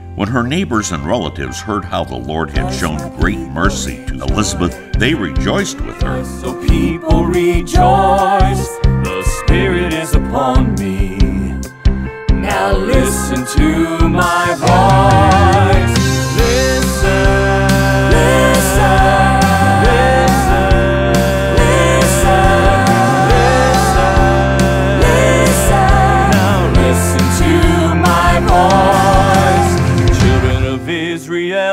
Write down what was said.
When her neighbors and relatives heard how the Lord had shown great mercy to Elizabeth, they rejoiced with her. So people rejoice, the Spirit is upon me. Now listen to my voice. Listen, listen, listen, listen, listen. Now listen to my voice. Children of Israel,